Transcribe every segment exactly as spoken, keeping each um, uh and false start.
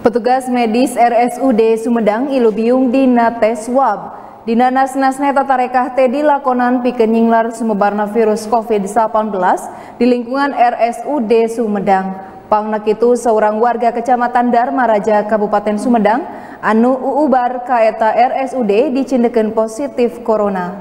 Petugas medis R S U D Sumedang ilubiung dina tes swab. Dina nas-nasna tatarekah teh dilakonan pikeun nyinglar sumebarna virus COVID delapan belas di lingkungan R S U D Sumedang. Pangna kitu seorang warga Kecamatan Dharma Raja Kabupaten Sumedang anu uubar ka eta R S U D dicindekeun positif corona.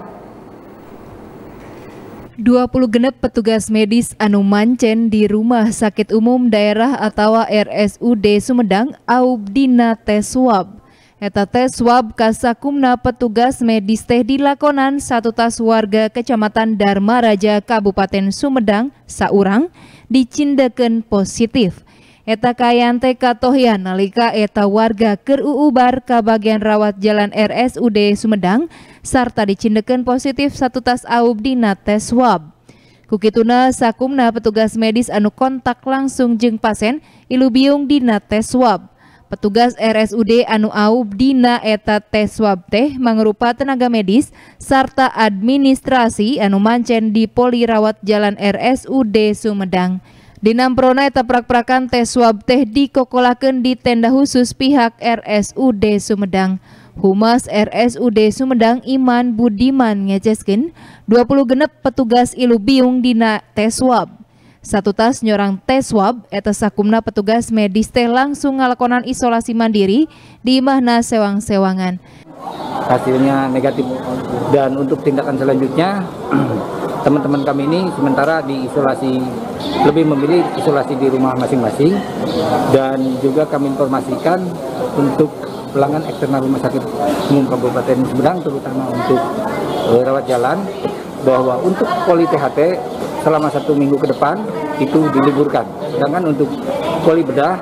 dua puluh genep petugas medis anu mancen di Rumah Sakit Umum Daerah atawa R S U D Sumedang aub dina tes swab. Eta tes swab kasakumna petugas medis teh dilakonan satu tas warga Kecamatan Dharma Raja Kabupaten Sumedang saurang dicindekeun positif. Eta kayan teh katohian nalika eta warga keur uubar ka bagian rawat jalan R S U D Sumedang sarta dicindekeun positif satu tas aub dina tes swab. Kukituna sakumna petugas medis anu kontak langsung jeung pasien ilubiung dina tes swab. Petugas R S U D anu aub dina eta tes swab teh mangrupa tenaga medis sarta administrasi anu mancen di Poli Rawat Jalan R S U D Sumedang. Dinamprona eta prak-prakan tes swab teh dikokolakeun di tenda khusus pihak R S U D Sumedang. Humas R S U D Sumedang Iman Budiman ngeceskeun dua puluh genep petugas ilubiung dina tes swab. Satu tas nyorang tes swab eta sakumna petugas medis teh langsung ngalakonan isolasi mandiri di imahna sewang-sewangan. Hasilnya negatif dan untuk tindakan selanjutnya teman-teman kami ini sementara diisolasi, lebih memilih isolasi di rumah masing-masing, dan juga kami informasikan untuk pelanggan eksternal Rumah Sakit Umum Kabupaten Sumedang terutama untuk uh, rawat jalan bahwa untuk poli T H T selama satu minggu ke depan itu diliburkan. Sedangkan untuk poli bedah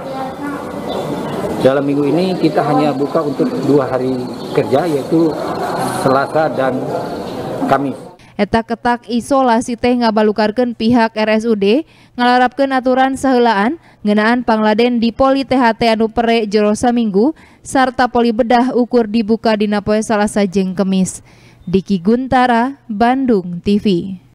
dalam minggu ini kita hanya buka untuk dua hari kerja yaitu Selasa dan Kamis. Eta ketak isolasi teh ngabalukarkeun pihak R S U D ngalarapkeun aturan saheulaan ngeunaan pangladen di poli T H T anu pere jero saminggu sarta poli bedah ukur dibuka dina poe Salasa jeung Kemis. Diki Guntara, Bandung T V.